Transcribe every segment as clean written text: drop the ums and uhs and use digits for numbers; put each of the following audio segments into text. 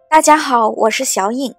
大家好，我是小颖。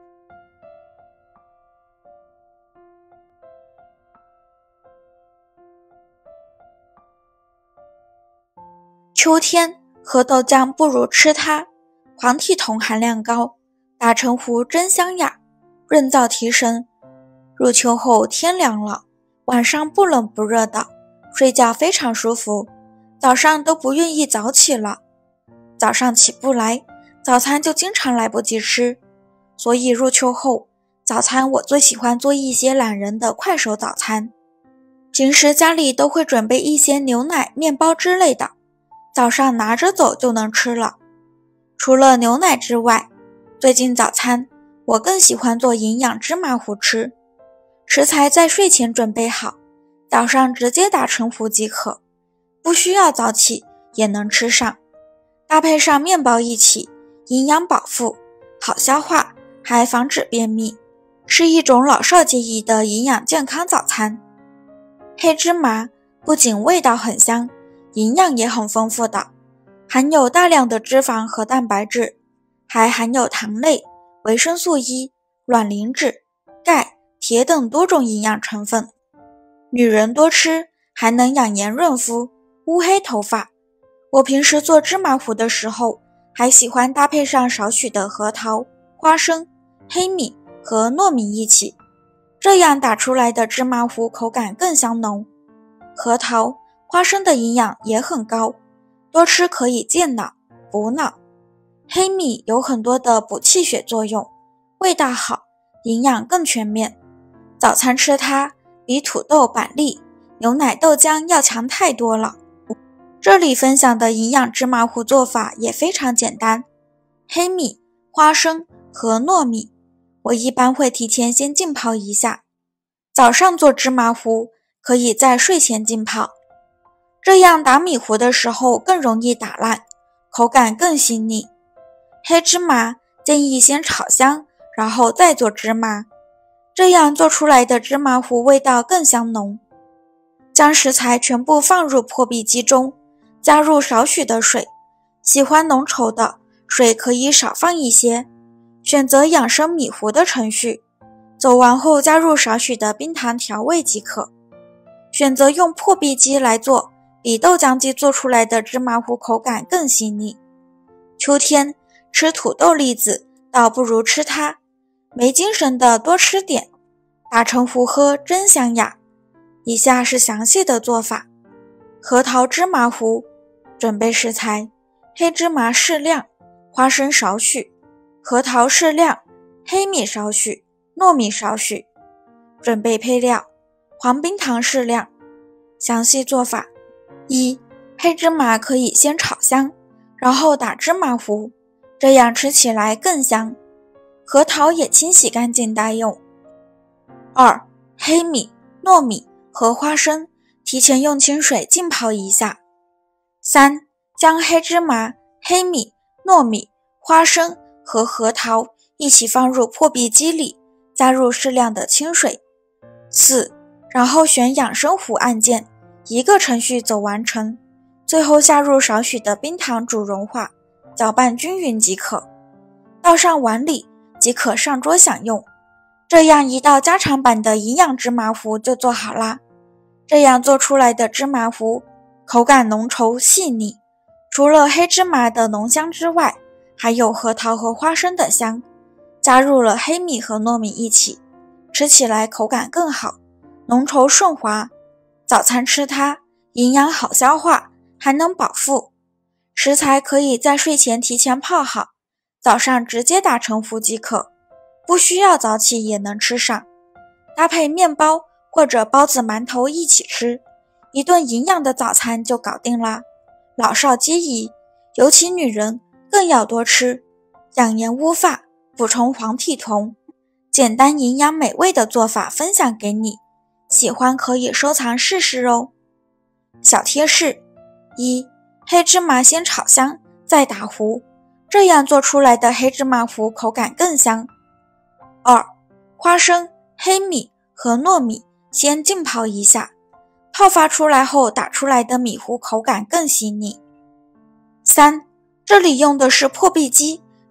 秋天喝豆浆不如吃它，黄体酮含量高，打成糊真香呀，润燥提神。入秋后天凉了，晚上不冷不热的，睡觉非常舒服，早上都不愿意早起了。早上起不来，早餐就经常来不及吃，所以入秋后，早餐我最喜欢做一些懒人的快手早餐。平时家里都会准备一些牛奶、面包之类的，早上拿着走就能吃了。除了牛奶之外，最近早餐我更喜欢做营养芝麻糊吃。食材在睡前准备好，早上直接打成糊即可，不需要早起也能吃上。搭配上面包一起，营养饱腹，好消化，还防止便秘，是一种老少皆宜的营养健康早餐。黑芝麻不仅味道很香，营养也很丰富的，含有大量的脂肪和蛋白质，还含有糖类、维生素 E、卵磷脂、钙、铁等多种营养成分。女人多吃还能养颜润肤，乌黑头发。我平时做芝麻糊的时候，还喜欢搭配上少许的核桃、花生、黑米和糯米一起，这样打出来的芝麻糊口感更香浓。核桃、花生的营养也很高，多吃可以健脑、补脑。黑米有很多的补气血作用，味道好，营养更全面。早餐吃它比土豆、板栗、牛奶、豆浆要强太多了。这里分享的营养芝麻糊做法也非常简单，黑米、花生和糯米，我一般会提前先浸泡一下。早上做芝麻糊，可以在睡前浸泡，这样打米糊的时候更容易打烂，口感更细腻。黑芝麻建议先炒香，然后再做芝麻，这样做出来的芝麻糊味道更香浓。将食材全部放入破壁机中，加入少许的水，喜欢浓稠的，水可以少放一些。选择养生米糊的程序，走完后加入少许的冰糖调味即可。选择用破壁机来做，比豆浆机做出来的芝麻糊口感更细腻。秋天吃土豆栗子倒不如吃它，没精神的多吃点，打成糊喝真香呀。以下是详细的做法。核桃芝麻糊，准备食材：黑芝麻适量，花生少许，核桃适量，黑米少许，糯米少许。准备配料：黄冰糖适量。详细做法：一、黑芝麻可以先炒香，然后打芝麻糊，这样吃起来更香。核桃也清洗干净待用。二、黑米、糯米和花生提前用清水浸泡一下。三、将黑芝麻、黑米、糯米、花生和核桃一起放入破壁机里，加入适量的清水。四、然后选养生糊按键，一个程序走完成，最后下入少许的冰糖煮融化，搅拌均匀即可。倒上碗里即可上桌享用。这样一道家常版的营养芝麻糊就做好啦。这样做出来的芝麻糊口感浓稠细腻，除了黑芝麻的浓香之外，还有核桃和花生的香，加入了黑米和糯米一起，吃起来口感更好，浓稠顺滑。早餐吃它，营养好消化，还能饱腹。食材可以在睡前提前泡好，早上直接打成糊即可，不需要早起也能吃上。搭配面包或者包子、馒头一起吃，一顿营养的早餐就搞定啦。老少皆宜，尤其女人更要多吃，养颜乌发，补充黄体酮。简单营养美味的做法分享给你，喜欢可以收藏试试哦。小贴士：一、黑芝麻先炒香，再打糊，这样做出来的黑芝麻糊口感更香。二、花生、黑米和糯米先浸泡一下，泡发出来后打出来的米糊口感更细腻。三、这里用的是破壁机，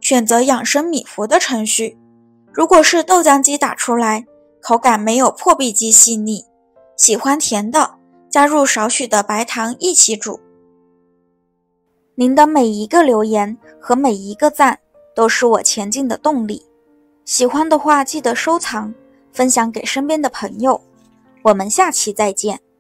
选择养生米糊的程序。如果是豆浆机打出来，口感没有破壁机细腻。喜欢甜的，加入少许的白糖一起煮。您的每一个留言和每一个赞都是我前进的动力。喜欢的话记得收藏，分享给身边的朋友。我们下期再见。